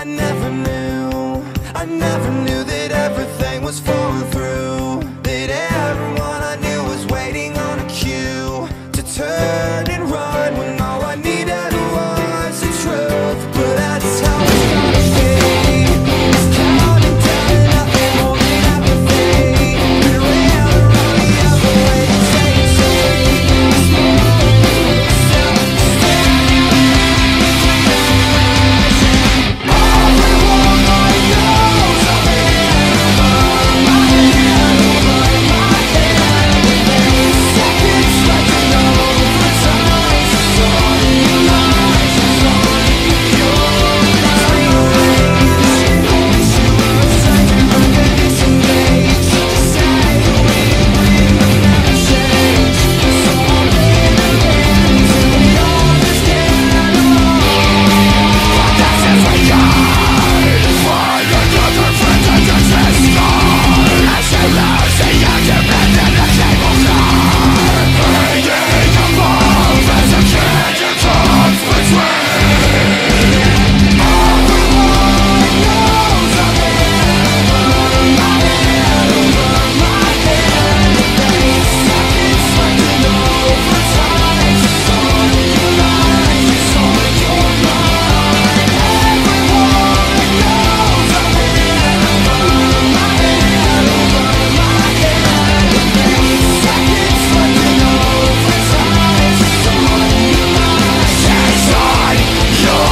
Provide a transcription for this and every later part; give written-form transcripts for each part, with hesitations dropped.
I never knew that everything was falling through. That everyone I knew was waiting on a cue to turn and run when all I needed was the truth. But that's how it's gotta be. It's counting down and nothing more than apathy. And we're on the other way to take it straight. It's more than self-esteem. Everyone I know's a man over my head, over my head. With seconds left and overtime, it's on your lies, it's on your lies. Wish you were a second like a disengage. Decide the way you bring will never change. It's all in the hands and we understand all. That's every yard for another friend and your scar. As you lose the argument and the cable car, reading above as a kid you comes between. Everyone knows I'm in over my head, over my head. With seconds left and overtime, it's on your lies, it's on your mind. Everyone knows I'm in over my head, over my head. With seconds left and overtime, it's on your lies, it's on your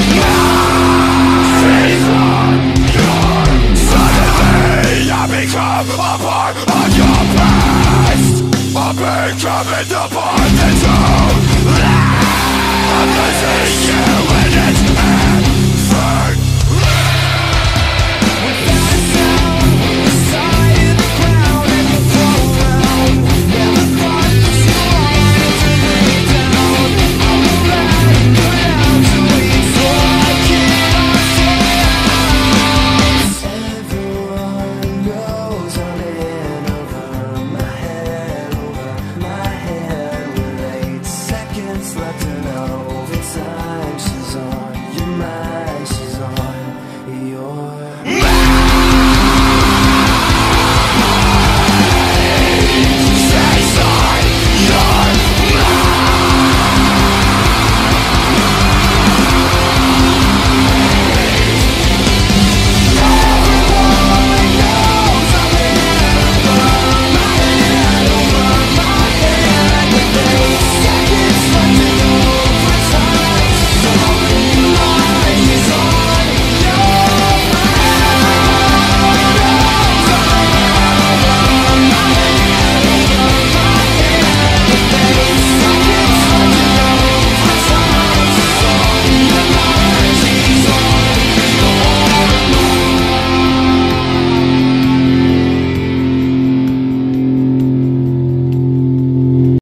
mind. Suddenly I become a part of your past. I'm becoming the part that you lack. I'm losing you and it's everything. Without a sound, the side of the ground and you fall around. Never thought that you wanted to lay down. I will let it go down to weak so I can understand. Everyone knows I'm in over my head, over my head. With 8 seconds left to know.